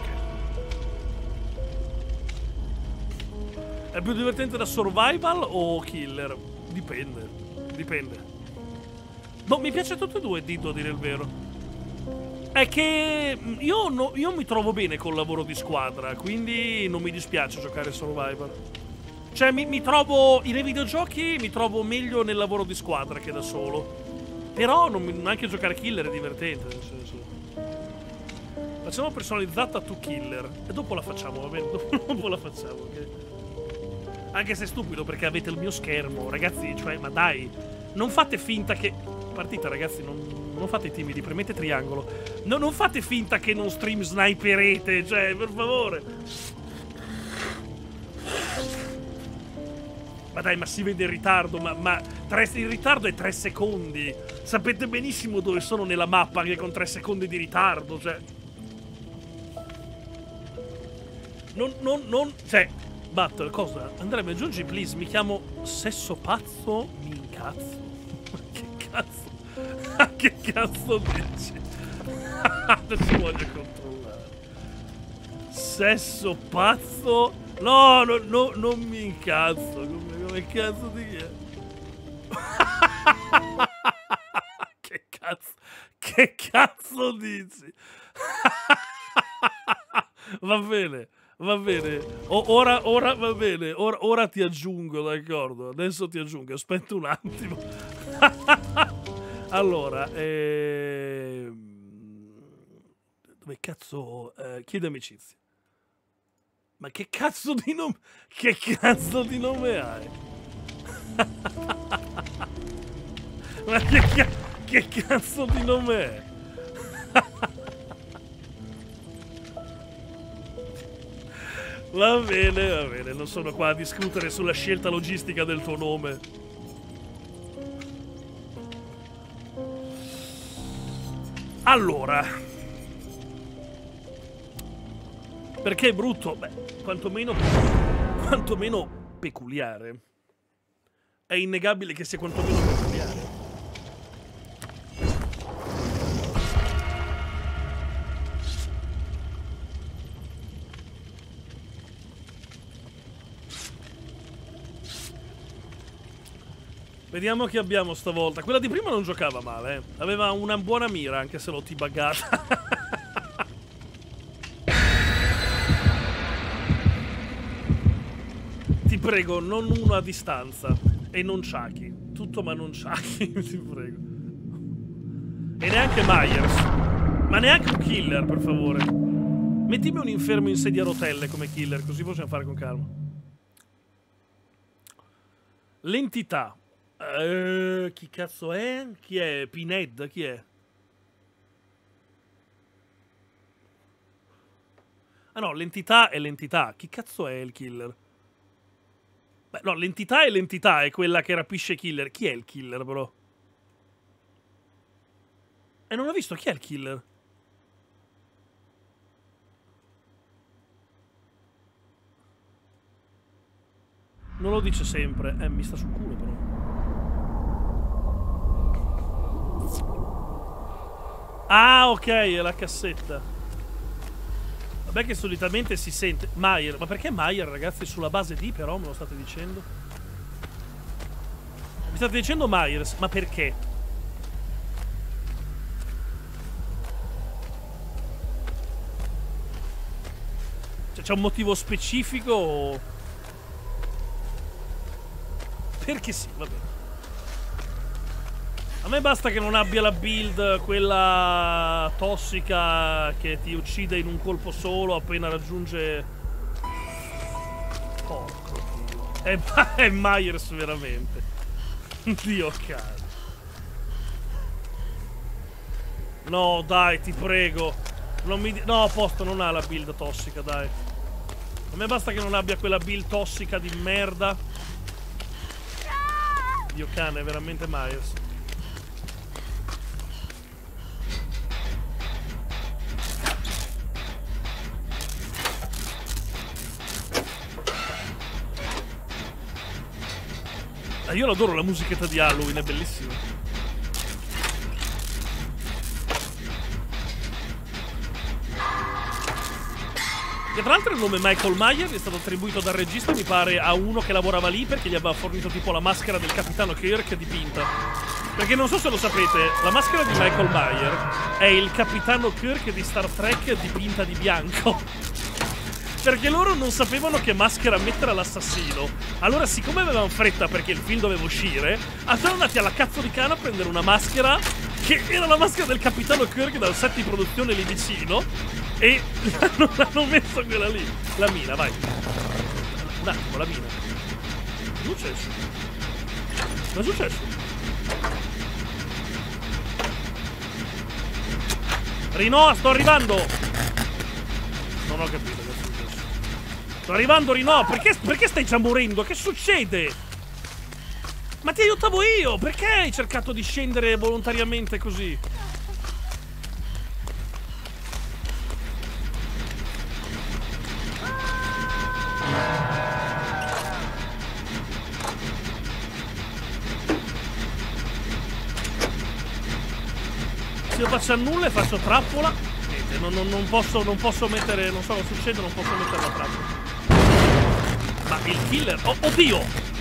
È più divertente da survival o killer? Dipende. Dipende. No, mi piace tutte e due, Dito, a dire il vero. È che io, no, io mi trovo bene col lavoro di squadra, quindi non mi dispiace giocare survival. Cioè, mi, mi trovo... nei videogiochi mi trovo meglio nel lavoro di squadra che da solo. Però non mi, anche giocare killer è divertente, nel senso. Facciamo personalizzata to killer. E dopo la facciamo, va bene? Dopo la facciamo, ok? Anche se è stupido perché avete il mio schermo. Ragazzi, cioè, ma dai. Non fate finta che... Partita, ragazzi, non, non fate i timidi, premete triangolo. No, non fate finta che non stream sniperete, cioè, per favore. Ma dai, ma si vede il ritardo, ma, ma tre, il ritardo è tre secondi. Sapete benissimo dove sono nella mappa che con tre secondi di ritardo, cioè... Non, non, non, cioè... Battle, cosa? Andrea, mi aggiungi, please, mi chiamo Sesso Pazzo, mi incazzo. Ma che cazzo? Che cazzo dici? Adesso voglio controllare. Sesso Pazzo? No, no, no, non mi incazzo. Come, come cazzo di chi è? Che cazzo? Che cazzo dici? Va bene. Va bene, o, ora, ora va bene, ora, ora ti aggiungo, d'accordo? Adesso ti aggiungo, aspetta un attimo. Allora, eh... dove cazzo... Eh, chiede amicizia. Ma che cazzo di nome... Che cazzo di nome hai? Ma che, ca... che cazzo di nome è? Va bene, va bene, non sono qua a discutere sulla scelta logistica del tuo nome. Allora. Perché è brutto? Beh, quantomeno... quantomeno peculiare. È innegabile che sia quantomeno peculiare. Vediamo che abbiamo stavolta. Quella di prima non giocava male, eh. Aveva una buona mira, anche se l'ho T-buggata. Ti prego, non uno a distanza. E non Chucky. Tutto ma non Chucky, ti prego. E neanche Myers. Ma neanche un killer, per favore. Mettimi un infermo in sedia a rotelle come killer, così possiamo fare con calma. L'entità. Uh, chi cazzo è? Chi è? Pinhead? Chi è? Ah no, l'entità è l'entità. Chi cazzo è il killer? Beh, no, l'entità è l'entità, è quella che rapisce killer. Chi è il killer, però? E non ho visto chi è il killer. Non lo dice sempre. Eh, mi sta sul culo però. Ah, ok, è la cassetta. Vabbè che solitamente si sente... Meyer, ma perché Meyer, ragazzi, sulla base di però, me lo state dicendo? Mi state dicendo Myers, ma perché? Cioè, c'è un motivo specifico o... Perché sì, va bene. A me basta che non abbia la build, quella tossica che ti uccide in un colpo solo appena raggiunge... Porco Dio. È, è Myers veramente. Dio caro. No, dai, ti prego. Non mi... No, a posto, non ha la build tossica, dai. A me basta che non abbia quella build tossica di merda. Dio cane, è veramente Myers. Ah, io adoro la musichetta di Halloween, è bellissima. Che tra l'altro il nome Michael Myers è stato attribuito dal regista, mi pare, a uno che lavorava lì perché gli aveva fornito tipo la maschera del capitano Kirk dipinta. Perché non so se lo sapete, la maschera di Michael Myers è il capitano Kirk di Star Trek dipinta di bianco. Perché loro non sapevano che maschera mettere all'assassino. Allora, siccome avevano fretta perché il film doveva uscire, sono andati alla cazzo di cane a prendere una maschera che era la maschera del capitano Kirk dal set di produzione lì vicino e non hanno messo quella lì. La mina, vai. Un attimo, la mina. Cosa è successo? Cosa è successo? Rinoa, sto arrivando! Non ho capito. Sto arrivando, Rino, perché, perché stai già morendo? Che succede? Ma ti aiutavo io! Perché hai cercato di scendere volontariamente così? Se io faccio nulla e faccio trappola, niente, non, non, non, posso, non posso mettere, non so cosa succede, non posso mettere la trappola. Ma il killer... Oh, oddio!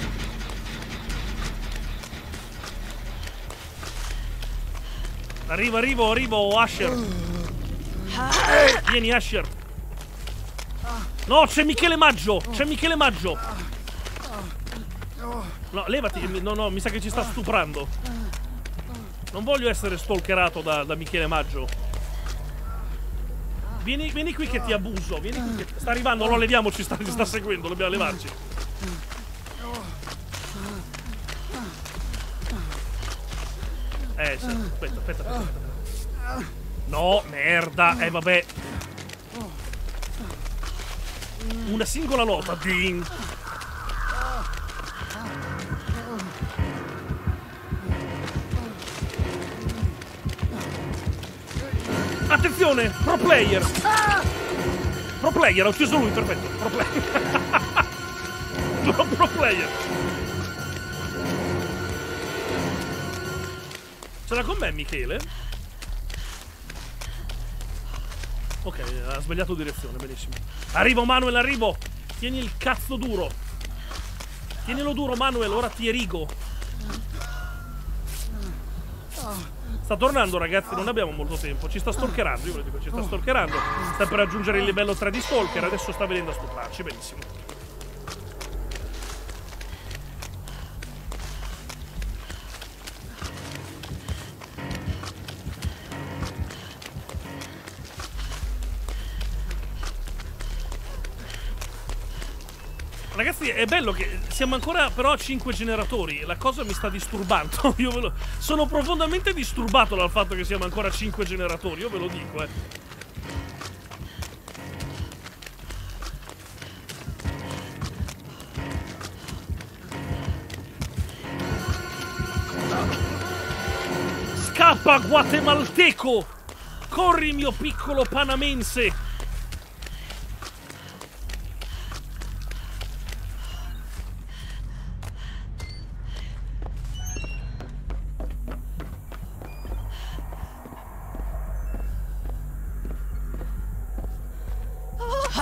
Arrivo, arrivo, arrivo, Asher. Vieni, Asher. No, c'è Michele Maggio. C'è Michele Maggio. No, levati. No, no, mi sa che ci sta stuprando. Non voglio essere stalkerato da, da Michele Maggio. Vieni, vieni qui che ti abuso. Vieni qui che... Sta arrivando, no, leviamoci, sta, ci sta seguendo, dobbiamo levarci. Eh, sì, aspetta, aspetta, aspetta, aspetta. No, merda, eh vabbè. Una singola nota, ding. Attenzione, pro player. Pro player, ha ucciso lui, perfetto. Pro player. pro, pro player. Ce l'ha con me, Michele? Ok, ha sbagliato direzione, benissimo. Arrivo, Manuel, arrivo. Tieni il cazzo duro. Tienilo duro, Manuel, ora ti erigo. Sta tornando, ragazzi, non abbiamo molto tempo. Ci sta stalkerando, io ve lo dico, ci sta stalkerando. Sta per raggiungere il livello tre di stalker, adesso sta venendo a stuprarci, benissimo. Ragazzi, è bello che siamo ancora però a cinque generatori. La cosa mi sta disturbando. Io ve lo... Sono profondamente disturbato dal fatto che siamo ancora a cinque generatori. Io ve lo dico, eh. Scappa, guatemalteco! Corri, mio piccolo panamense!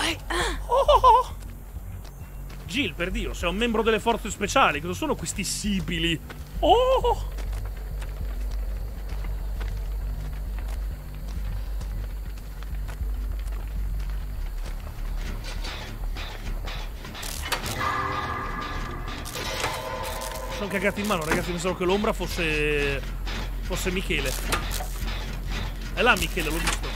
Oh! Jill, per Dio, sei un membro delle forze speciali. Cosa sono questi sibili? Oh! Sono cagati in mano, ragazzi. Pensavo che l'ombra fosse... fosse Michele. È là Michele, l'ho visto.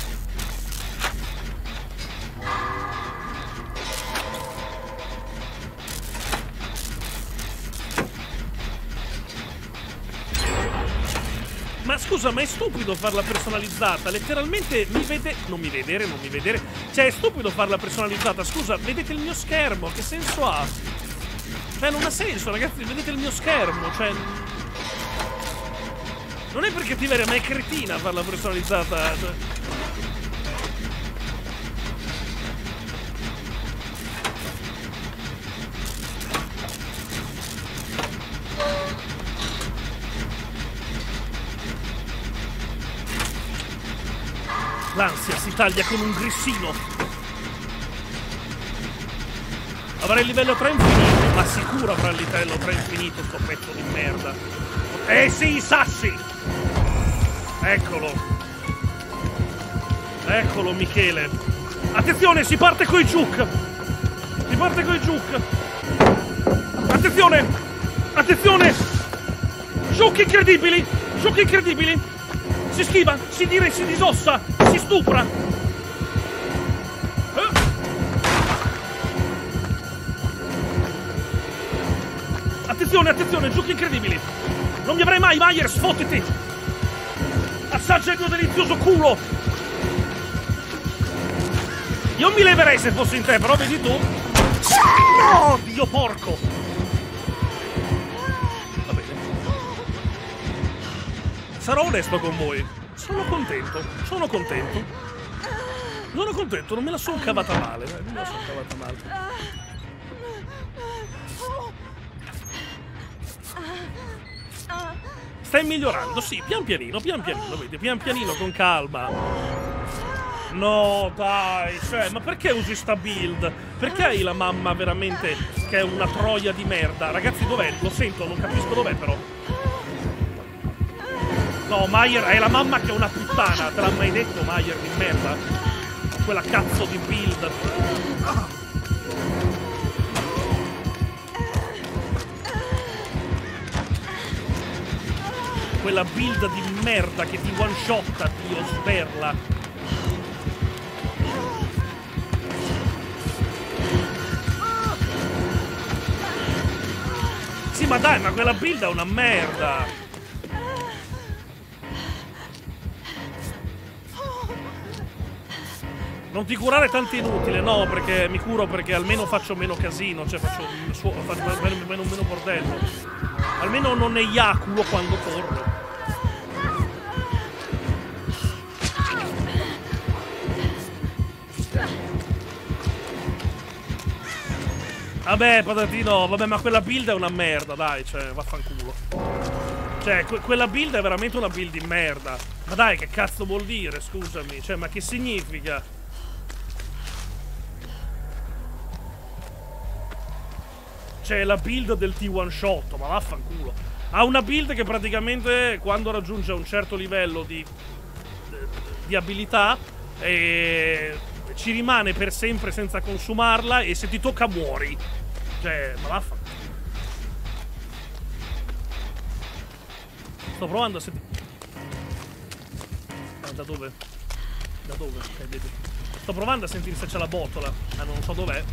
Ma scusa, ma è stupido farla personalizzata? Letteralmente mi vede... Non mi vedere, non mi vedere. Cioè, è stupido farla personalizzata. Scusa, vedete il mio schermo? Che senso ha? Cioè, non ha senso, ragazzi. Vedete il mio schermo? Cioè... Non è per cattiveria, ma è cretina farla personalizzata. Cioè... L'ansia si taglia con un grissino. Avrà il livello tre infinito. Ma sicuro avrà il livello tre infinito sto pezzo di merda. Eh sì, i sassi! Eccolo. Eccolo Michele. Attenzione, si parte coi juke. Si parte coi juke. Attenzione! Attenzione! Juke incredibili! Juke incredibili! Si schiva, si dire, si disossa, si stupra. Eh. Attenzione, attenzione, giochi incredibili. Non mi avrai mai, Myers, fottiti. Assaggia il mio delizioso culo. Io mi leverei se fossi in te, però vedi tu. No, Dio porco. Va bene. Sarò onesto con voi. Sono contento, sono contento. Sono contento, non me la sono cavata male. Non me la sono cavata male. Stai migliorando, sì, pian pianino, pian pianino, vedi, pian pianino, con calma. No, dai, cioè, ma perché usi sta build? Perché hai la mamma veramente che è una troia di merda? Ragazzi, dov'è? Lo sento, non capisco dov'è però. No, Meyer, è la mamma che è una puttana, te l'ha mai detto Meyer di merda? Quella cazzo di build. Quella build di merda che ti one shotta, Dio sberla. Sì, ma dai, ma quella build è una merda. Non ti curare tanto inutile, no, perché mi curo perché almeno faccio meno casino, cioè faccio, faccio meno, meno, meno bordello. Almeno non eiaculo quando corro. Vabbè, patatino, vabbè, ma quella build è una merda, dai, cioè, vaffanculo. Cioè, que quella build è veramente una build di merda. Ma dai, che cazzo vuol dire, scusami? Cioè, ma che significa? C'è la build del T one shot, ma vaffanculo. Ha una build che praticamente quando raggiunge un certo livello di, di abilità eh, ci rimane per sempre senza consumarla e se ti tocca muori. Cioè, ma vaffanculo. Sto provando a sentire. Ah, da dove? Da dove? Okay, vedi. Sto provando a sentire se c'è la botola. Ah, non so dov'è.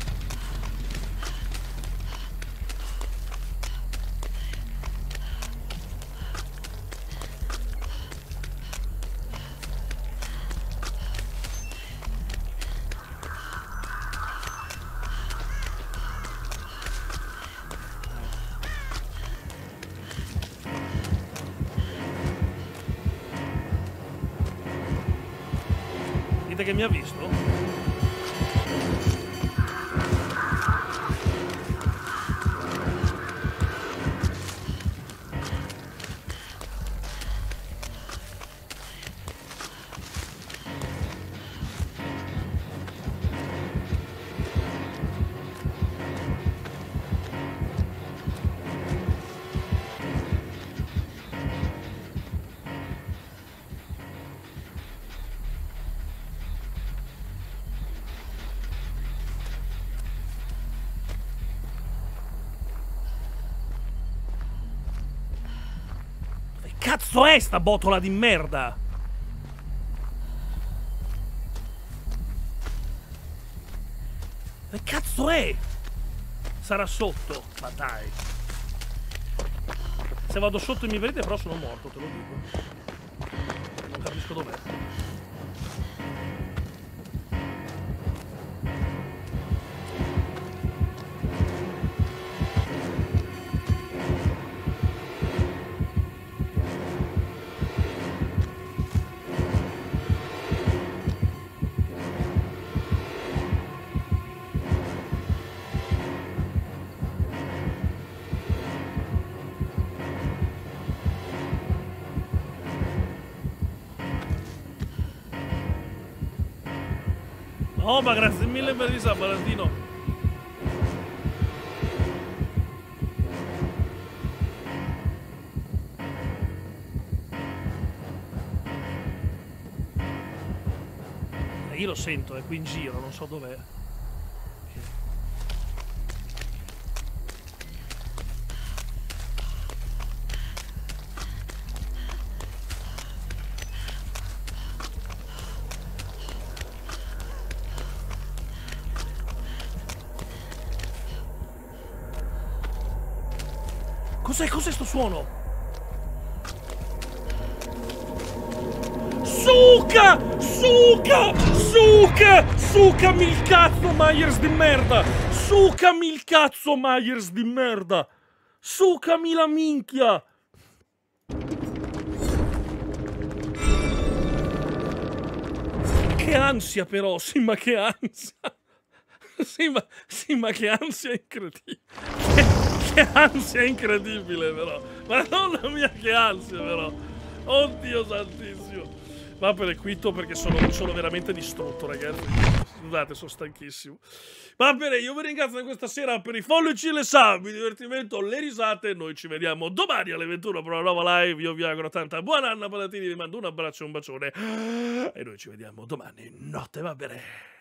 Che mi ha visto? cazzo è sta botola di merda? Che cazzo è? Sarà sotto? Ma dai. Se vado sotto e mi vedete però sono morto, te lo dico. Non capisco dov'è. Oh, ma grazie mille per il Valentino. Eh, io lo sento, è qui in giro, non so dov'è. Cos'è? Cos'è sto suono? Suca! Suca! Suca! Sucami il cazzo, Myers di merda! Sucami il cazzo, Myers di merda! Sucami la minchia! Che ansia però, sì, ma che ansia! Sì, ma, sì, ma che ansia incredibile! Che ansia incredibile però, madonna mia che ansia però, oddio santissimo. Va per quitto perché sono, sono veramente distrutto ragazzi, scusate sono stanchissimo. Va bene, io vi ringrazio questa sera per i follici e le sub, il divertimento, le risate. Noi ci vediamo domani alle ventuno per una nuova live. Io vi auguro tanta buona Anna Palatini, vi mando un abbraccio e un bacione e noi ci vediamo domani notte, va bene.